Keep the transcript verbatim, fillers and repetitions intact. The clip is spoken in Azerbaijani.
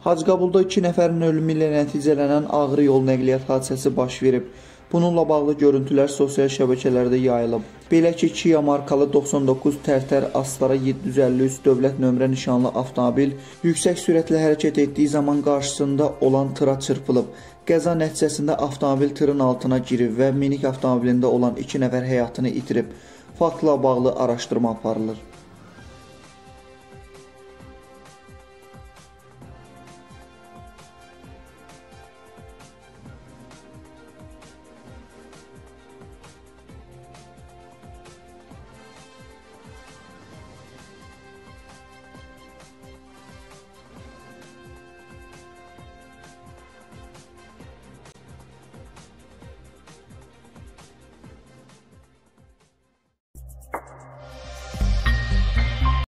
Hacıqabulda iki nəfərin ölümü ilə nəticələnən ağır yol nəqliyyat hadisəsi baş verib. Bununla bağlı görüntülər sosial şəbəkələrdə yayılıb. Belə ki, Kia markalı doxsan doqquz Tərtər Astara yeddi yüz əlli üç dövlət nömrə nişanlı avtomobil yüksək sürətlə hərəkət etdiyi zaman qarşısında olan tıra çırpılıb. Qəza nəticəsində avtomobil tırın altına girib və minik avtomobilində olan iki nəfər həyatını itirib. Faktla bağlı araşdırma aparılır.